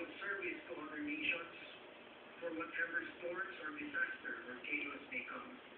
of service to other nations for whatever storms or disaster or chaos may come.